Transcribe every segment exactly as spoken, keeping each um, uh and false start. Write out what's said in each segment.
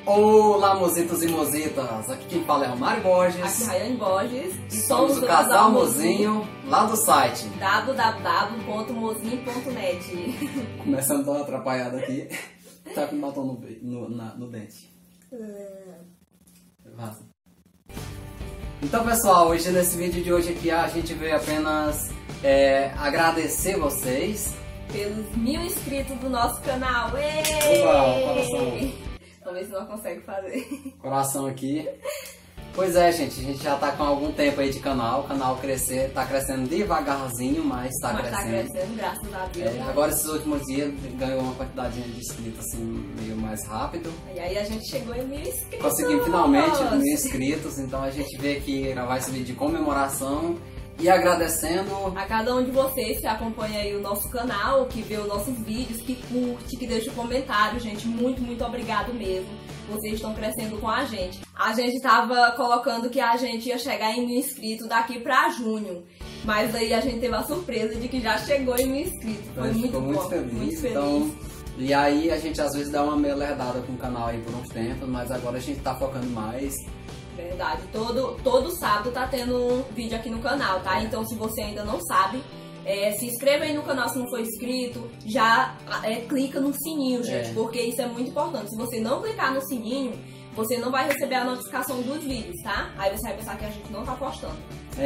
Olá, mozitos e mozitas! Aqui quem fala é Romário Borges. Aqui é Rayane Borges. E somos, somos o Casal Mozinho, lá do site w w w ponto mozinho ponto net. Começando a dar uma atrapalhada aqui. Tá com batom no, no, na, no dente. Vaza. Então, pessoal, hoje nesse vídeo de hoje aqui a gente veio apenas é, agradecer vocês pelos mil inscritos do nosso canal. Uau, coração. Talvez não consegue fazer. Coração aqui. Pois é, gente, a gente já tá com algum tempo aí de canal. O canal crescer, tá crescendo devagarzinho, mas tá mas crescendo. Tá crescendo, graças a Deus. É, agora esses últimos dias ganhou uma quantidade de inscritos assim, meio mais rápido. E aí a gente chegou em mil inscritos. Conseguimos finalmente mil inscritos, então a gente vê que gravar esse vídeo de comemoração. E agradecendo a cada um de vocês que acompanha aí o nosso canal, que vê os nossos vídeos, que curte, que deixa um comentário, gente. Muito, muito obrigado mesmo. Vocês estão crescendo com a gente. A gente tava colocando que a gente ia chegar em mil inscritos daqui pra junho. Mas aí a gente teve a surpresa de que já chegou em mil inscritos. Foi muito bom. Muito feliz. Muito feliz. Então, e aí a gente às vezes dá uma meio lerdada com o canal aí por uns tempos, mas agora a gente tá focando mais. Verdade, todo, todo sábado tá tendo um vídeo aqui no canal, tá? Então se você ainda não sabe, é, se inscreva aí no canal se não for inscrito, já é, clica no sininho, gente, é. porque isso é muito importante. Se você não clicar no sininho, você não vai receber a notificação dos vídeos, tá? Aí você vai pensar que a gente não tá postando.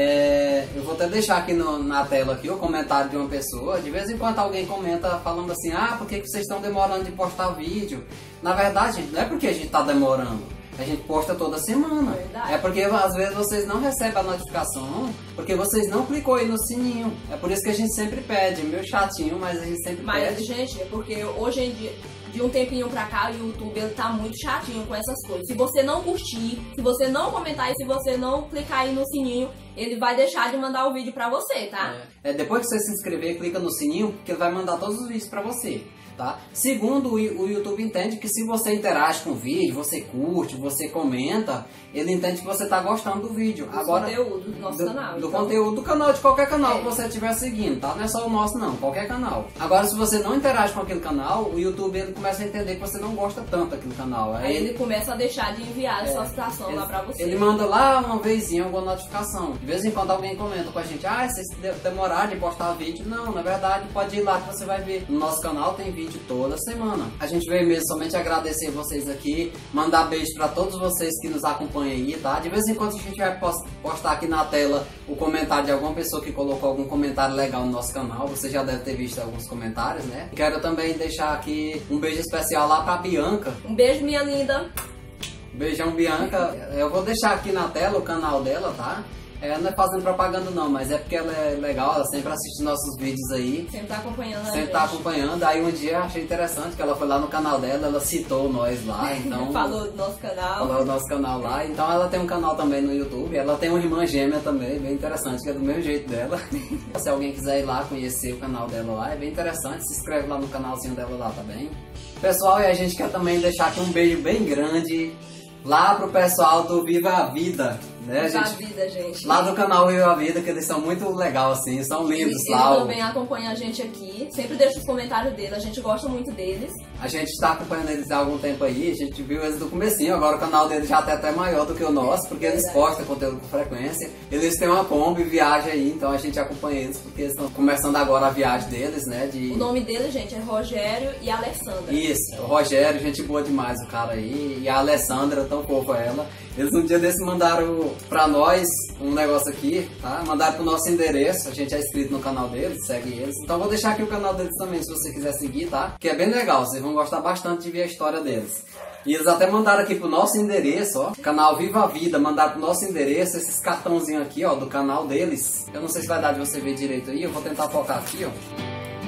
É, eu vou até deixar aqui no, na tela aqui o comentário de uma pessoa. De vez em quando alguém comenta falando assim, ah, por que, que vocês estão demorando de postar vídeo? Na verdade, gente, não é porque a gente tá demorando. A gente posta toda semana. Verdade. É porque às vezes vocês não recebem a notificação, porque vocês não clicou aí no sininho. É por isso que a gente sempre pede. Meio chatinho, mas a gente sempre mas, pede. Mas, gente, é porque hoje em dia, de um tempinho pra cá, o YouTube ele tá muito chatinho com essas coisas. Se você não curtir, se você não comentar e se você não clicar aí no sininho, ele vai deixar de mandar o vídeo pra você, tá? É, é depois que você se inscrever, clica no sininho, porque ele vai mandar todos os vídeos pra você. Tá? Segundo, o YouTube entende que se você interage com o vídeo, você curte, você comenta, ele entende que você está gostando do vídeo. Do Agora, conteúdo do nosso do, canal. Do então... conteúdo do canal, de qualquer canal é. que você estiver seguindo, tá? Não é só o nosso não, qualquer canal. Agora, se você não interage com aquele canal, o YouTube ele começa a entender que você não gosta tanto daquele canal. Aí, Aí ele começa a deixar de enviar é, a solicitação ele, lá pra você. Ele manda lá uma vezinha alguma notificação. De vez em quando alguém comenta com a gente, ah, vocês demoraram de postar vídeo. Não, na verdade, pode ir lá que você vai ver. No nosso canal tem vídeo toda semana. A gente veio mesmo somente agradecer vocês aqui, mandar beijo pra todos vocês que nos acompanham aí, tá? De vez em quando a gente vai postar aqui na tela o comentário de alguma pessoa que colocou algum comentário legal no nosso canal. Você já deve ter visto alguns comentários, né? Quero também deixar aqui um beijo especial lá pra Bianca. Um beijo, minha linda. Beijão, Bianca. Eu vou deixar aqui na tela o canal dela, tá? Ela não é fazendo propaganda não, mas é porque ela é legal, ela sempre assiste nossos vídeos aí. Sempre tá acompanhando a Sempre gente. tá acompanhando. Aí um dia eu achei interessante que ela foi lá no canal dela, ela citou nós lá, então... Falou do nosso canal. Falou do nosso canal lá. Então ela tem um canal também no YouTube. Ela tem uma irmã gêmea também, bem interessante, que é do mesmo jeito dela. Se alguém quiser ir lá conhecer o canal dela lá, é bem interessante. Se inscreve lá no canalzinho dela lá, tá bem? Pessoal, e a gente quer também deixar aqui um beijo bem grande lá pro pessoal do Viva a Vida. Né, Viva gente? a Vida, gente. Lá do canal Viva a Vida, que eles são muito legais, assim, são lindos eles lá. Eles também acompanham a gente aqui, sempre deixa os comentários deles, a gente gosta muito deles. A gente está acompanhando eles há algum tempo aí, a gente viu eles do comecinho, agora o canal deles já tá até maior do que o nosso, porque eles postam conteúdo com frequência. Eles têm uma Kombi, viagem aí, então a gente acompanha eles, porque eles estão começando agora a viagem deles, né? De... O nome deles, gente, é Rogério e Alessandra. Isso, o Rogério, gente boa demais o cara aí, e a Alessandra, tão fofa ela. Eles um dia desse mandaram pra nós um negócio aqui, tá? Mandaram pro nosso endereço, a gente é inscrito no canal deles, segue eles. Então vou deixar aqui o canal deles também, se você quiser seguir, tá? Que é bem legal, vocês vão gostar bastante de ver a história deles. E eles até mandaram aqui pro nosso endereço, ó, canal Viva a Vida, mandaram pro nosso endereço esses cartãozinhos aqui, ó, do canal deles. Eu não sei se vai dar de você ver direito aí, eu vou tentar focar aqui, ó.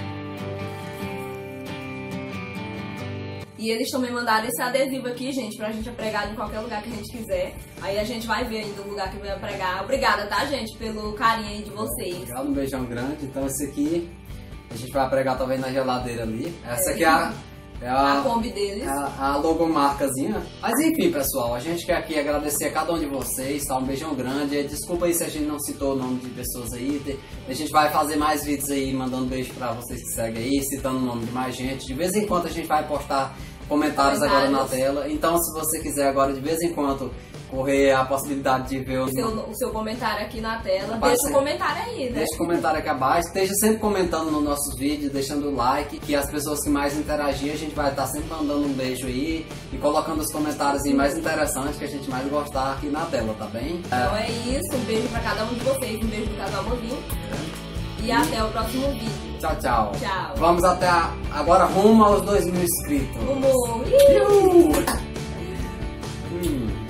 E eles também mandaram esse adesivo aqui, gente, pra gente pregar em qualquer lugar que a gente quiser. Aí a gente vai ver ainda o lugar que vai pregar. Obrigada, tá, gente, pelo carinho aí de vocês. Obrigado, um beijão grande. Então esse aqui a gente vai pregar talvez na geladeira ali. Essa aqui é a... É a, a Kombi deles. A, a logomarcazinha. Mas enfim, pessoal, a gente quer aqui agradecer a cada um de vocês, tá? Um beijão grande. Desculpa aí se a gente não citou o nome de pessoas aí. A gente vai fazer mais vídeos aí, mandando beijo pra vocês que seguem aí, citando o nome de mais gente. De vez em quando a gente vai postar comentários agora na Comentários. tela. Então, se você quiser agora de vez em quando correr a possibilidade de ver o O seu, o seu comentário aqui na tela, Pode deixa ser. o comentário aí, né? Deixa o comentário aqui abaixo, esteja sempre comentando nos nossos vídeos, deixando o like, que as pessoas que mais interagirem, a gente vai estar sempre mandando um beijo aí e colocando os comentários aí mais interessantes que a gente mais gostar aqui na tela, tá bem? Então é isso, um beijo pra cada um de vocês, um beijo do casal Movinho e até o próximo vídeo. Tchau, tchau. Tchau. Vamos até a, agora rumo aos dois mil inscritos. Rumo! Iu! Hum.